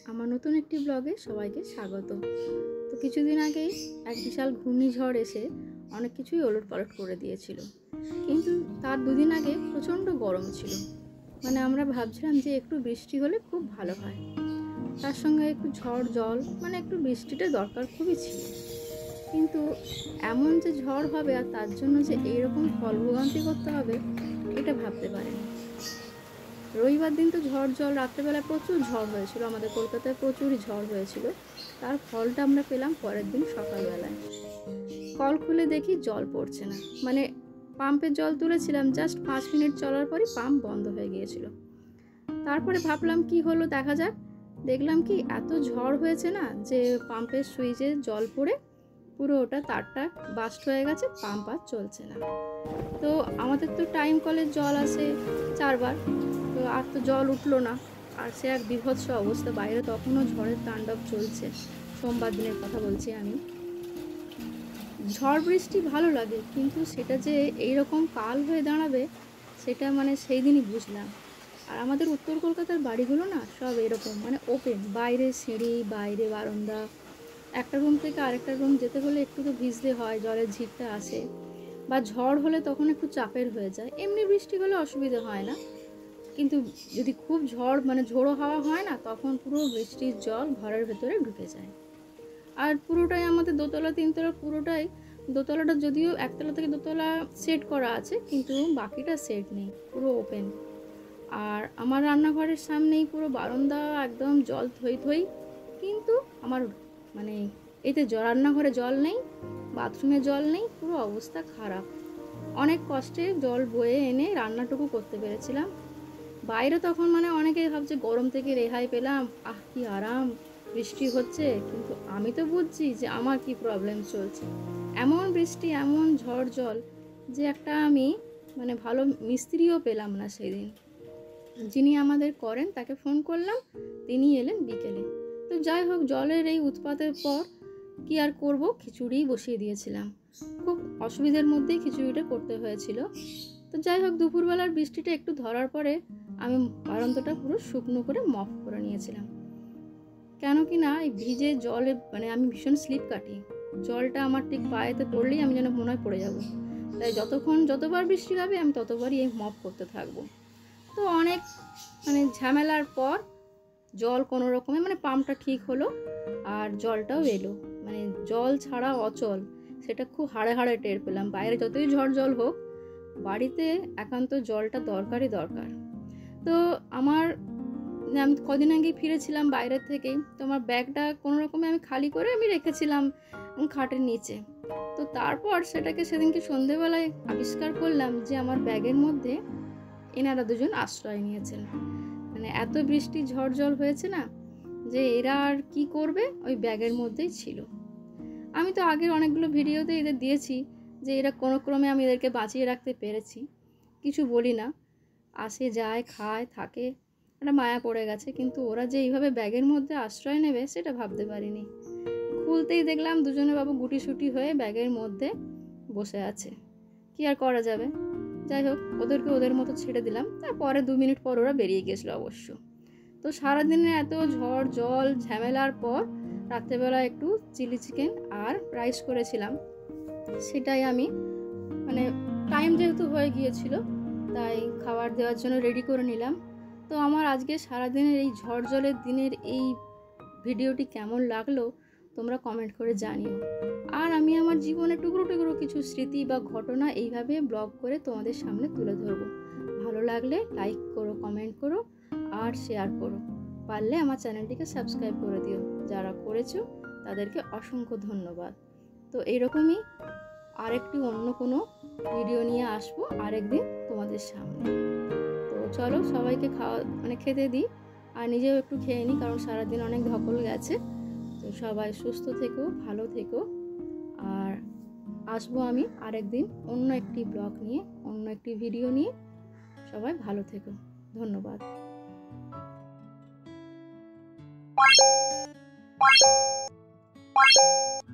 আমার নতুন একটি ব্লগে সবাইকে স্বাগত। তো কিছুদিন আগেই এক বিশাল ঘূর্ণিঝড় এসে অনেক কিছুই ওলটপালট করে দিয়েছিল, কিন্তু তার দুদিন আগে প্রচণ্ড গরম ছিল। মানে আমরা ভাবছিলাম যে একটু বৃষ্টি হলে খুব ভালো হয়, তার সঙ্গে একটু ঝড় জল, মানে একটু বৃষ্টিটা দরকার খুবই ছিল। কিন্তু এমন যে ঝড় হবে আর তার জন্য যে এইরকম ফলভোগান্তি করতে হবে এটা ভাবতে পারিনি। রবিবার দিন তো ঝড় জল, রাত্রেবেলায় প্রচুর ঝড় হয়েছিল, আমাদের কলকাতায় প্রচুরই ঝড় হয়েছিল। তার ফলটা আমরা পেলাম পরের দিন সকালবেলায়। কল খুলে দেখি জল পড়ছে না, মানে পাম্পের জল তুলেছিলাম, জাস্ট 5 মিনিট চলার পরই পাম্প বন্ধ হয়ে গিয়েছিল। তারপরে ভাবলাম কি হলো দেখা যাক, দেখলাম কি এত ঝড় হয়েছে না যে পাম্পের সুইচে জল পড়ে পুরো ওটা তারটা বাস্ট হয়ে গেছে, পাম্প আর চলছে না। তো আমাদের তো টাইম কলের জল আসে 4 বার, তো আর তো জল উঠলো না। আর সে এক বিভৎস অবস্থা, বাইরে তখনও ঝড়ের তাণ্ডব চলছে। সোমবার দিনের কথা বলছি আমি। ঝড় বৃষ্টি ভালো লাগে, কিন্তু সেটা যে এইরকম কাল হয়ে দাঁড়াবে সেটা মানে সেই দিনই বুঝলাম। আর আমাদের উত্তর কলকাতার বাড়িগুলো না সব এরকম, মানে ওপেন, বাইরে সিঁড়ি, বাইরে বারান্দা, একটা রুম থেকে আরেকটা রুম যেতে হলে একটু তো ভিজতে হয়, জলের ঝিরটা আসে। বা ঝড় হলে তখন একটু চাপের হয়ে যায়, এমনি বৃষ্টি হলে অসুবিধা হয় না। কিন্তু যদি খুব ঝড় মানে ঝোড়ো হাওয়া হয় না, তখন পুরো বৃষ্টির জল ঘরের ভেতরে ঢুকে যায়। আর পুরোটাই আমাদের দোতলা তিনতলা, পুরোটাই দোতলাটা যদিও একতলা থেকে দোতলা সেট করা আছে, কিন্তু বাকিটা সেট নেই, পুরো ওপেন। আর আমার রান্নাঘরের সামনেই পুরো বারান্দা, একদম জল থই থই। কিন্তু আমার মানে এতে রান্নাঘরে জল নেই, বাথরুমে জল নেই, পুরো অবস্থা খারাপ। অনেক কষ্টে জল বয়ে এনে রান্নাটুকু করতে পেরেছিলাম। বাইরে তখন মানে অনেকেই ভাবছে গরম থেকে রেহাই পেলাম, কি আরাম, বৃষ্টি হচ্ছে। কিন্তু আমি তো বুঝছি যে আমার কি প্রবলেম চলছে। এমন বৃষ্টি, এমন ঝড় জল যে একটা আমি মানে ভালো মিস্ত্রিও পেলাম না সেদিন। যিনি আমাদের করেন তাকে ফোন করলাম, তিনি এলেন বিকেলে। তো যাই হোক, জলের এই উৎপাতের পর কি আর করব, খিচুড়ি বসিয়ে দিয়েছিলাম। খুব অসুবিধার মধ্যেই খিচুড়িটা করতে হয়েছিল। তো যাই হোক, দুপুরবেলার বৃষ্টিটা একটু ধরার পরে আমি বারান্দাটা পুরো শুকনো করে মপ করে নিয়েছিলাম। কেন কি না, এই ভিজে জলে মানে আমি ভীষণ স্লিপ কাটি, জলটা আমার ঠিক পায়েতে পড়লেই আমি যেন মনে হয় পড়ে যাব। তাই যতবার বৃষ্টি হবে আমি ততবারই এই মপ করতে থাকবো। তো অনেক মানে ঝামেলার পর জল কোনো রকমে মানে পাম্পটা ঠিক হলো, আর জলটাও এলো। মানে জল ছাড়া অচল, সেটা খুব হাড়ে হাড়ে টের পেলাম। বাইরে যতই ঝড় জল হোক, বাড়িতে একান্ত জলটা দরকারই দরকার। তো আমি কদিন আগেই ফিরেছিলাম বাইরের থেকেই, তো আমার ব্যাগটা কোনো রকমে আমি খালি করে আমি রেখেছিলাম খাটের নিচে। তো তারপর সেটাকে সেদিনকে সন্ধেবেলায় আবিষ্কার করলাম যে আমার ব্যাগের মধ্যে এনারা দুজন আশ্রয় নিয়েছেন। মানে এত বৃষ্টি ঝড় জল হয়েছে না, যে এরা আর কি করবে, ওই ব্যাগের মধ্যেই ছিল। আমি তো আগের অনেকগুলো ভিডিওতে এদের দিয়েছি যে এরা কোনো ক্রমে আমি এদেরকে বাঁচিয়ে রাখতে পেরেছি, কিছু বলি না, আসে যায় খায় থাকে, একটা মায়া পড়ে গেছে। কিন্তু ওরা যে এইভাবে ব্যাগের মধ্যে আশ্রয় নেবে সেটা ভাবতে পারিনি। খুলতেই দেখলাম দুজনে বাবু গুটিসুটি হয়ে ব্যাগের মধ্যে বসে আছে। কি আর করা যাবে, যাই হোক ওদেরকে ওদের মতো ছেড়ে দিলাম। তারপরে 2 মিনিট পর ওরা বেরিয়ে গেছিলো অবশ্য। তো সারাদিনে এত ঝড় জল ঝামেলার পর রাত্রেবেলা একটু চিলি চিকেন আর রাইস করেছিলাম। সেটাই আমি মানে টাইম যেহেতু হয়ে গিয়েছিল, তাই খাবার দেওয়ার জন্য রেডি করে নিলাম। তো আমার আজকে সারাদিনের এই ঝড় জলের দিনের এই ভিডিওটি কেমন লাগলো তোমরা কমেন্ট করে জানিও। আর আমি আমার জীবনে টুকরো টুকরো কিছু স্মৃতি বা ঘটনা এইভাবে ব্লগ করে তোমাদের সামনে তুলে ধরবো। ভালো লাগলে লাইক করো, কমেন্ট করো আর শেয়ার করো। পারলে আমার চ্যানেলটিকে সাবস্ক্রাইব করে দিও, যারা করেছো তাদেরকে অসংখ্য ধন্যবাদ। তো এইরকমই আরেকটি অন্য কোনো ভিডিও নিয়ে আসবো আরেকদিন তোমাদের সামনে। তো চলো সবাইকে খেতে দিই, আর নিজেও একটু খেয়ে নিই, কারণ সারাদিন অনেক ধকল গেছে। তো সবাই সুস্থ থেকো, ভালো থেকো। আর আসবো আমি আরেকদিন অন্য একটি ব্লগ নিয়ে, অন্য একটি ভিডিও নিয়ে। সবাই ভালো থেকো, ধন্যবাদ।